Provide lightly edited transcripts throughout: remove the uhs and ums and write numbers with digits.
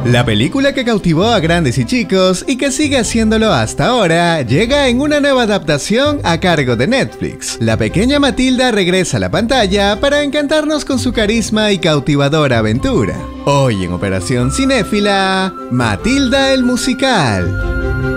La película que cautivó a grandes y chicos y que sigue haciéndolo hasta ahora, llega en una nueva adaptación a cargo de Netflix. La pequeña Matilda regresa a la pantalla para encantarnos con su carisma y cautivadora aventura. Hoy en Operación Cinéfila, Matilda el musical.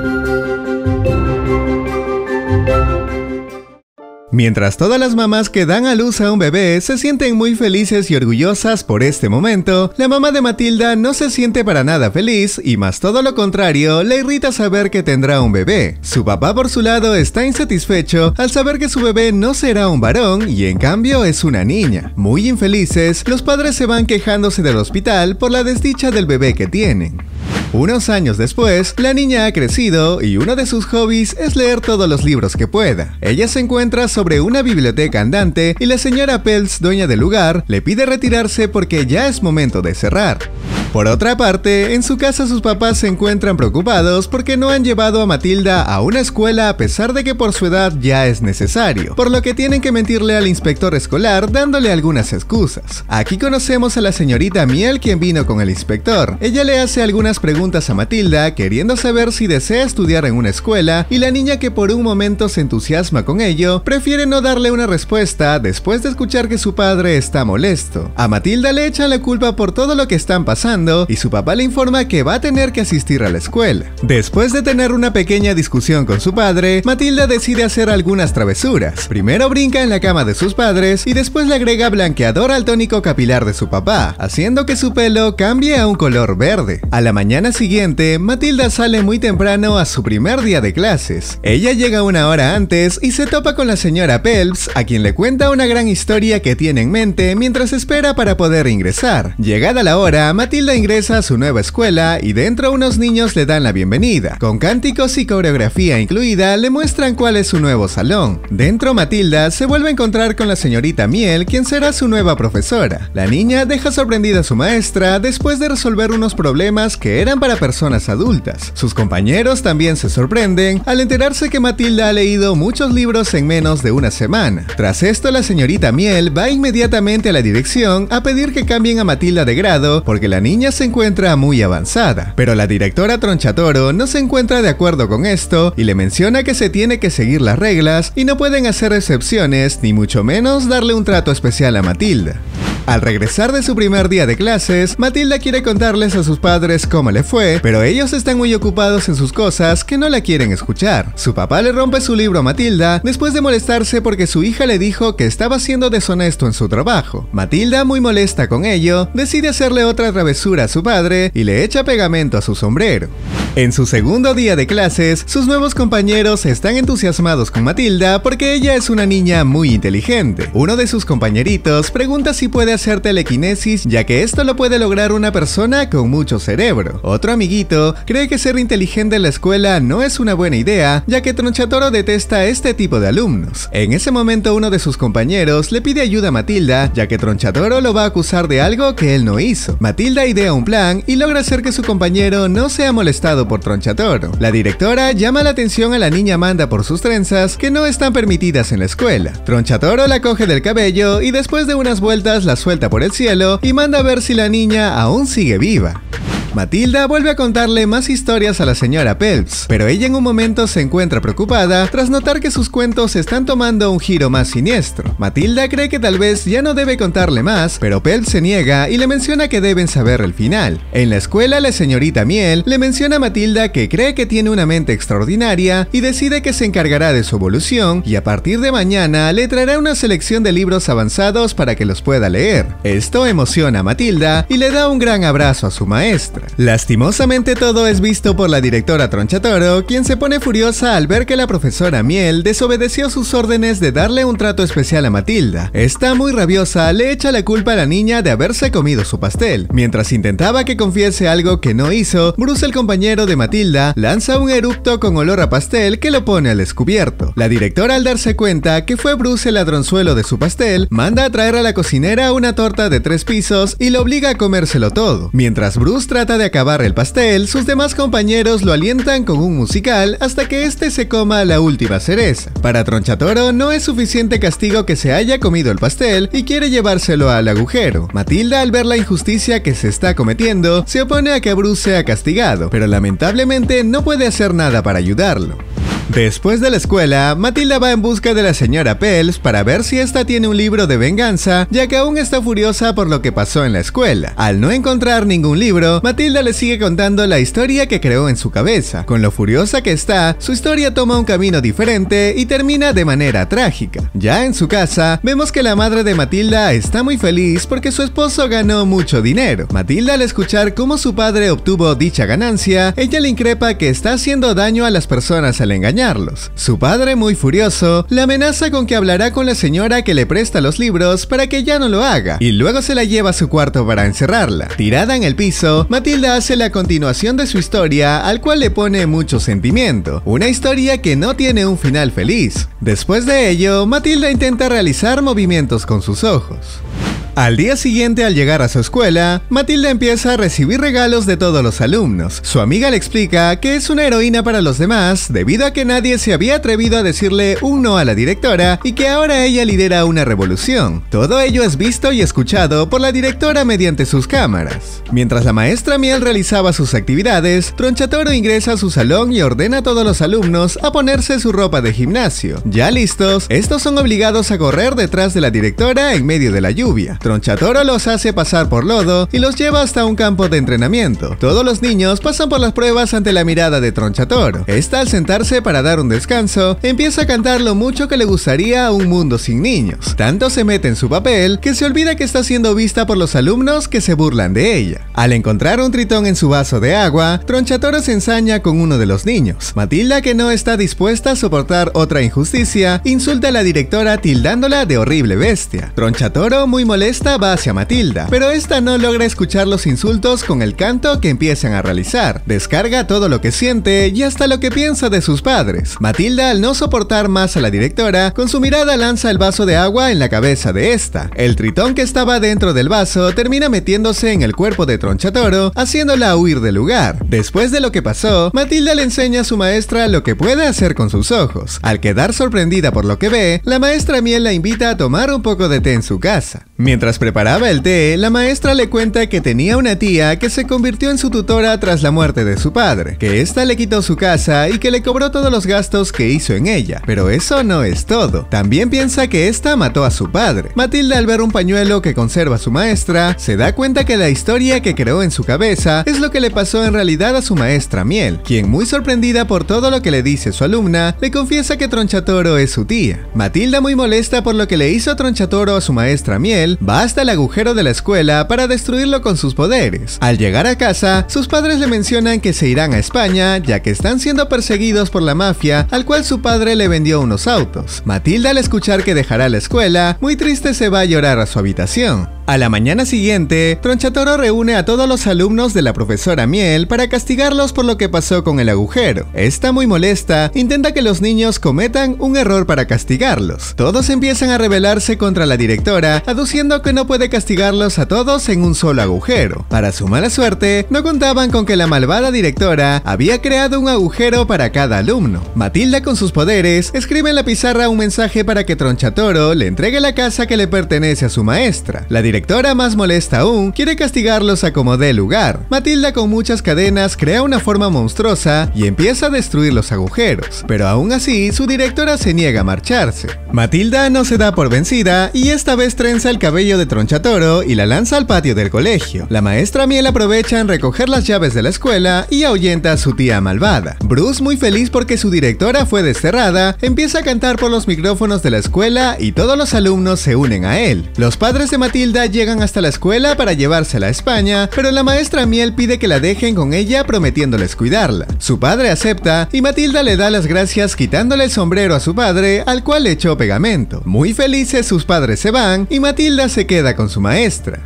Mientras todas las mamás que dan a luz a un bebé se sienten muy felices y orgullosas por este momento, la mamá de Matilda no se siente para nada feliz y más todo lo contrario, le irrita saber que tendrá un bebé. Su papá por su lado está insatisfecho al saber que su bebé no será un varón y en cambio es una niña. Muy infelices, los padres se van quejándose del hospital por la desdicha del bebé que tienen. Unos años después, la niña ha crecido y uno de sus hobbies es leer todos los libros que pueda. Ella se encuentra sobre una biblioteca andante y la señora Peltz, dueña del lugar, le pide retirarse porque ya es momento de cerrar. Por otra parte, en su casa sus papás se encuentran preocupados porque no han llevado a Matilda a una escuela a pesar de que por su edad ya es necesario, por lo que tienen que mentirle al inspector escolar dándole algunas excusas. Aquí conocemos a la señorita Miel, quien vino con el inspector. Ella le hace algunas preguntas a Matilda queriendo saber si desea estudiar en una escuela y la niña, que por un momento se entusiasma con ello, prefiere no darle una respuesta después de escuchar que su padre está molesto. A Matilda le echan la culpa por todo lo que están pasando y su papá le informa que va a tener que asistir a la escuela. Después de tener una pequeña discusión con su padre, Matilda decide hacer algunas travesuras. Primero brinca en la cama de sus padres y después le agrega blanqueador al tónico capilar de su papá, haciendo que su pelo cambie a un color verde. A la mañana siguiente, Matilda sale muy temprano a su primer día de clases. Ella llega una hora antes y se topa con la señora Peltz, a quien le cuenta una gran historia que tiene en mente mientras espera para poder ingresar. Llegada la hora, Matilda ingresa a su nueva escuela y dentro unos niños le dan la bienvenida. Con cánticos y coreografía incluida, le muestran cuál es su nuevo salón. Dentro, Matilda se vuelve a encontrar con la señorita Miel, quien será su nueva profesora. La niña deja sorprendida a su maestra después de resolver unos problemas que eran para personas adultas. Sus compañeros también se sorprenden al enterarse que Matilda ha leído muchos libros en menos de una semana. Tras esto, la señorita Miel va inmediatamente a la dirección a pedir que cambien a Matilda de grado porque la niña se encuentra muy avanzada, pero la directora Tronchatoro no se encuentra de acuerdo con esto y le menciona que se tiene que seguir las reglas y no pueden hacer excepciones ni mucho menos darle un trato especial a Matilda. Al regresar de su primer día de clases, Matilda quiere contarles a sus padres cómo le fue, pero ellos están muy ocupados en sus cosas que no la quieren escuchar. Su papá le rompe su libro a Matilda después de molestarse porque su hija le dijo que estaba siendo deshonesto en su trabajo. Matilda, muy molesta con ello, decide hacerle otra travesura a su padre y le echa pegamento a su sombrero. En su segundo día de clases, sus nuevos compañeros están entusiasmados con Matilda porque ella es una niña muy inteligente. Uno de sus compañeritos pregunta si puede hacer telequinesis, ya que esto lo puede lograr una persona con mucho cerebro. Otro amiguito cree que ser inteligente en la escuela no es una buena idea, ya que Tronchatoro detesta este tipo de alumnos. En ese momento, uno de sus compañeros le pide ayuda a Matilda, ya que Tronchatoro lo va a acusar de algo que él no hizo. Matilda idea un plan y logra hacer que su compañero no sea molestado por Tronchatoro. La directora llama la atención a la niña Amanda por sus trenzas que no están permitidas en la escuela. Tronchatoro la coge del cabello y después de unas vueltas la suelta por el cielo y manda a ver si la niña aún sigue viva. Matilda vuelve a contarle más historias a la señora Peltz, pero ella en un momento se encuentra preocupada tras notar que sus cuentos están tomando un giro más siniestro. Matilda cree que tal vez ya no debe contarle más, pero Peltz se niega y le menciona que deben saber el final. En la escuela, la señorita Miel le menciona a Matilda que cree que tiene una mente extraordinaria y decide que se encargará de su evolución y a partir de mañana le traerá una selección de libros avanzados para que los pueda leer. Esto emociona a Matilda y le da un gran abrazo a su maestra. Lastimosamente, todo es visto por la directora Tronchatoro, quien se pone furiosa al ver que la profesora Miel desobedeció sus órdenes de darle un trato especial a Matilda. Esta, muy rabiosa, le echa la culpa a la niña de haberse comido su pastel. Mientras intentaba que confiese algo que no hizo, Bruce, el compañero de Matilda, lanza un erupto con olor a pastel que lo pone al descubierto. La directora, al darse cuenta que fue Bruce el ladronzuelo de su pastel, manda a traer a la cocinera una torta de 3 pisos y lo obliga a comérselo todo. Mientras Bruce trata trata de acabar el pastel, sus demás compañeros lo alientan con un musical hasta que este se coma la última cereza. Para Tronchatoro no es suficiente castigo que se haya comido el pastel y quiere llevárselo al agujero. Matilda, al ver la injusticia que se está cometiendo, se opone a que Bruce sea castigado, pero lamentablemente no puede hacer nada para ayudarlo. Después de la escuela, Matilda va en busca de la señora Pels para ver si esta tiene un libro de venganza, ya que aún está furiosa por lo que pasó en la escuela. Al no encontrar ningún libro, Matilda le sigue contando la historia que creó en su cabeza. Con lo furiosa que está, su historia toma un camino diferente y termina de manera trágica. Ya en su casa, vemos que la madre de Matilda está muy feliz porque su esposo ganó mucho dinero. Matilda, al escuchar cómo su padre obtuvo dicha ganancia, ella le increpa que está haciendo daño a las personas al engañarlos. Su padre, muy furioso, le amenaza con que hablará con la señora que le presta los libros para que ya no lo haga, y luego se la lleva a su cuarto para encerrarla. Tirada en el piso, Matilda hace la continuación de su historia, al cual le pone mucho sentimiento, una historia que no tiene un final feliz. Después de ello, Matilda intenta realizar movimientos con sus ojos. Al día siguiente, al llegar a su escuela, Matilda empieza a recibir regalos de todos los alumnos. Su amiga le explica que es una heroína para los demás debido a que nadie se había atrevido a decirle un no a la directora y que ahora ella lidera una revolución. Todo ello es visto y escuchado por la directora mediante sus cámaras. Mientras la maestra Miel realizaba sus actividades, Tronchatoro ingresa a su salón y ordena a todos los alumnos a ponerse su ropa de gimnasio. Ya listos, estos son obligados a correr detrás de la directora en medio de la lluvia. Tronchatoro los hace pasar por lodo y los lleva hasta un campo de entrenamiento. Todos los niños pasan por las pruebas ante la mirada de Tronchatoro. Esta, al sentarse para dar un descanso, empieza a cantar lo mucho que le gustaría a un mundo sin niños. Tanto se mete en su papel que se olvida que está siendo vista por los alumnos que se burlan de ella. Al encontrar un tritón en su vaso de agua, Tronchatoro se ensaña con uno de los niños. Matilda, que no está dispuesta a soportar otra injusticia, insulta a la directora tildándola de horrible bestia. Tronchatoro, muy molesto, va hacia Matilda, pero esta no logra escuchar los insultos con el canto que empiezan a realizar. Descarga todo lo que siente y hasta lo que piensa de sus padres. Matilda, al no soportar más a la directora, con su mirada lanza el vaso de agua en la cabeza de esta. El tritón que estaba dentro del vaso termina metiéndose en el cuerpo de Tronchatoro, haciéndola huir del lugar. Después de lo que pasó, Matilda le enseña a su maestra lo que puede hacer con sus ojos. Al quedar sorprendida por lo que ve, la maestra Miel la invita a tomar un poco de té en su casa. Mientras preparaba el té, la maestra le cuenta que tenía una tía que se convirtió en su tutora tras la muerte de su padre, que ésta le quitó su casa y que le cobró todos los gastos que hizo en ella. Pero eso no es todo. También piensa que ésta mató a su padre. Matilda, al ver un pañuelo que conserva su maestra, se da cuenta que la historia que creó en su cabeza es lo que le pasó en realidad a su maestra Miel, quien, muy sorprendida por todo lo que le dice su alumna, le confiesa que Tronchatoro es su tía. Matilda, muy molesta por lo que le hizo Tronchatoro a su maestra Miel, va hasta el agujero de la escuela para destruirlo con sus poderes. Al llegar a casa, sus padres le mencionan que se irán a España, ya que están siendo perseguidos por la mafia, al cual su padre le vendió unos autos. Matilda, al escuchar que dejará la escuela, muy triste, se va a llorar a su habitación. A la mañana siguiente, Tronchatoro reúne a todos los alumnos de la profesora Miel para castigarlos por lo que pasó con el agujero. Esta, muy molesta, intenta que los niños cometan un error para castigarlos. Todos empiezan a rebelarse contra la directora, aduciendo que no puede castigarlos a todos en un solo agujero. Para su mala suerte, no contaban con que la malvada directora había creado un agujero para cada alumno. Matilda, con sus poderes, escribe en la pizarra un mensaje para que Tronchatoro le entregue la casa que le pertenece a su maestra. La directora, más molesta aún, quiere castigarlos a como dé lugar. Matilda, con muchas cadenas, crea una forma monstruosa y empieza a destruir los agujeros, pero aún así su directora se niega a marcharse. Matilda no se da por vencida y esta vez trenza el cabello de Tronchatoro y la lanza al patio del colegio. La maestra Miel aprovecha en recoger las llaves de la escuela y ahuyenta a su tía malvada. Bruce, muy feliz porque su directora fue desterrada, empieza a cantar por los micrófonos de la escuela y todos los alumnos se unen a él. Los padres de Matilda llegan hasta la escuela para llevársela a España, pero la maestra Miel pide que la dejen con ella, prometiéndoles cuidarla. Su padre acepta y Matilda le da las gracias quitándole el sombrero a su padre, al cual le echó pegamento. Muy felices, sus padres se van y Matilda se queda con su maestra.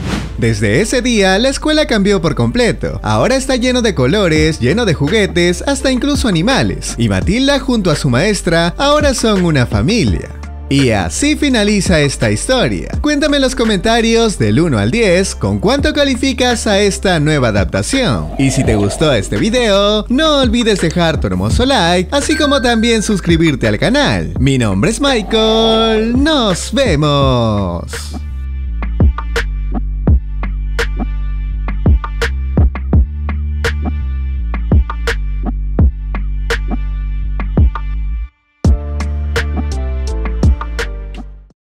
Desde ese día, la escuela cambió por completo. Ahora está lleno de colores, lleno de juguetes, hasta incluso animales. Y Matilda junto a su maestra ahora son una familia. Y así finaliza esta historia. Cuéntame en los comentarios del 1 al 10 con cuánto calificas a esta nueva adaptación. Y si te gustó este video, no olvides dejar tu hermoso like, así como también suscribirte al canal. Mi nombre es Michael, nos vemos.